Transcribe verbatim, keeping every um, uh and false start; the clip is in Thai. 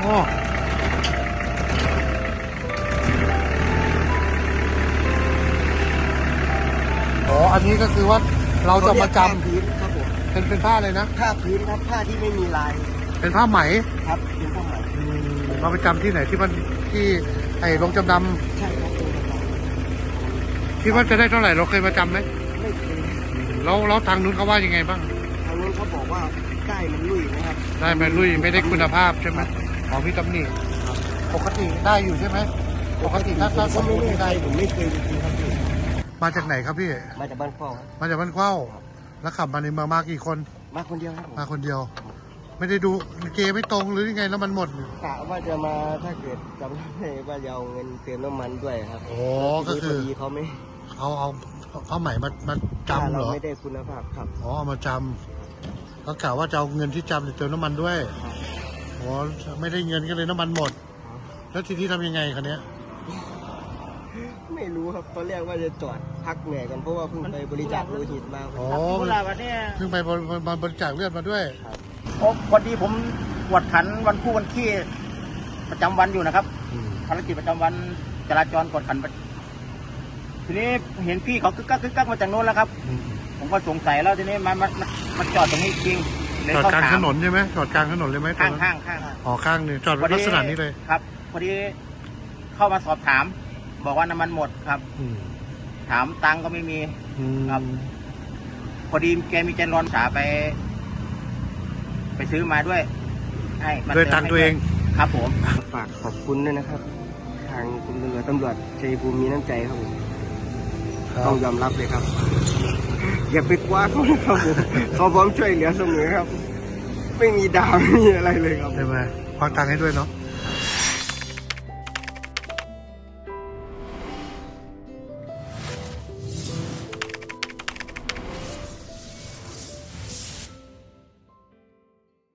อ๋ออันนี้ก็คือว่าเราจะมาจำพื้นครับผมเป็นเป็นผ้าเลยนะผ้าพื้นครับผ้าที่ไม่มีลายเป็นผ้าไหมครับเป็นผ้าไหมเราไปจำที่ไหนที่มันที่ไอ้โรงจำนำใช่ครับโรงจำนำคิดว่าจะได้เท่าไหร่เราเคยมาจำไหมไม่เคยแล้วแล้วทางนู้นเขาว่ายังไงบ้างทางนู้นเขาบอกว่าได้มันลุยนะครับได้มันลุยไม่ได้คุณภาพใช่ไหมของพี่ตำหนิปกติได้อยู่ใช่ไหมปกติถ้าถ้าสมมติไม่ได้ผมไม่เคยจริงๆครับพี่มาจากไหนครับพี่มาจากบ้านเข้ามาจากบ้านเข้าแล้วขับมาในเมืองมากี่คนมาคนเดียวครับมาคนเดียวไม่ได้ดูเกไม่ตรงหรือยังไงแล้วมันหมดกะว่าจะมาถ้าเกิดจำได้ว่าจะเอาเงินเติมน้ำมันด้วยครับโอ้ก็คือเขาไม่เขาเอาเขาใหม่มามาจำเหรอไม่ได้คุณภาพครับอ๋อมาจำก็กะว่าจะเอาเงินที่จำเติมน้ำมันด้วยอ๋อไม่ได้เงินก็เลยน้ำมันหมดแล้วทีนี้ทำยังไงคันนี้ไม่รู้ครับตอนแรกว่าจะจอดพักเหนื่อยกันเพราะว่าเพิ่งไปบริจาคโลหิตมาอ๋อเพิ่งไปบริจาคเลือดมาด้วยพอดีผมกวดขันวันคู่วันขี้ประจำวันอยู่นะครับภารกิจประจำวันจราจรกวดขันทีนี้เห็นพี่เขากึกกักกึกกักมาจากโน้นแล้วครับผมก็สงสัยแล้วทีนี้มามามาจอดตรงนี้จริงจอดกลางถนนใช่ไหมจอดกลางถนนเลยไหมข้างข้างข้างอ๋อข้างนี่จอดลักษณะนี้เลยครับพอดีเข้ามาสอบถามบอกว่าน้ำมันหมดครับถามตังก็ไม่มีครับพอดีแกมีใจร้อนสาไปไปซื้อมาด้วยให้ด้วยตังตัวเองครับผมฝากขอบคุณด้วยนะครับทางคุณตำรวจตำรวจชัยภูมิมีน้ำใจครับผมต้องยอมรับเลยครับอย่าไปกว้าเขาครับผมเขาพร้อมช่วยเหลือเสมอครับไม่มีดาวไม่มีอะไรเลยครับใช่ไหมควักตังค์ให้ด้วยเนาะ